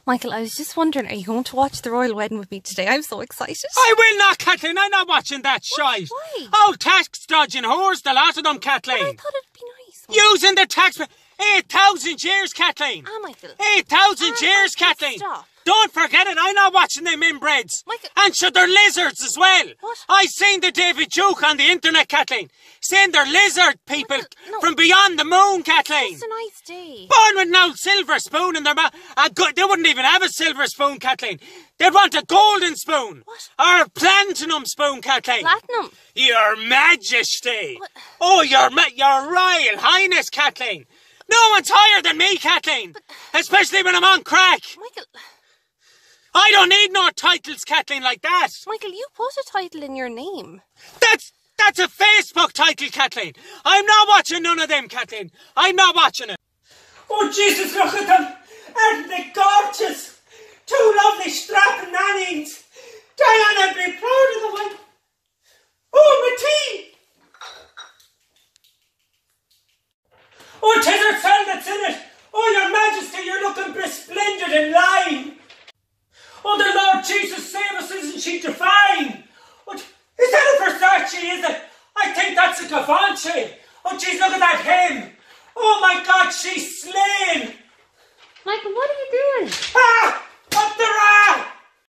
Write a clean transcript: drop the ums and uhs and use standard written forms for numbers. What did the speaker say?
Michael, I was just wondering, are you going to watch the royal wedding with me today? I'm so excited. I will not, Kathleen. I'm not watching that shite. Why? Oh, tax dodging whores, the lot of them, Kathleen. But I thought it'd be nice. Using the tax... 8,000 years, Kathleen. Ah, Michael. 8,000 years, Michael, Kathleen. stop. Don't forget it. I'm not watching them inbreds. Michael. And sure, they're lizards as well. What? I seen the David Duke on the internet, Kathleen. Saying they're lizard people no. from beyond the moon, Kathleen. It's a nice day. Born with no silver spoon in their mouth. They wouldn't even have a silver spoon, Kathleen. They'd want a golden spoon. What? Or a platinum spoon, Kathleen. Platinum? Your Majesty. What? Oh, your Royal Highness, Kathleen. No one's higher than me, Kathleen. Especially when I'm on crack. Michael. I don't need no titles, Kathleen, like that. Michael, you put a title in your name. That's a Facebook title, Kathleen. I'm not watching none of them, Kathleen. I'm not watching it. Oh, Jesus, look at them. Aren't they gorgeous? Two lovely strapping nannies. Diana would be proud of the one. Oh, my tea. Oh, 'tis her son that's in it. Oh, your Majesty, you're looking resplendent in line. Oh, the Lord Jesus save us, isn't she divine? What, is that a Versace, is it? I think that's a Givenchy. Oh, jeez, look at that hem. Oh, my God, she's slain. Michael, what are you doing? Ah, up the rack.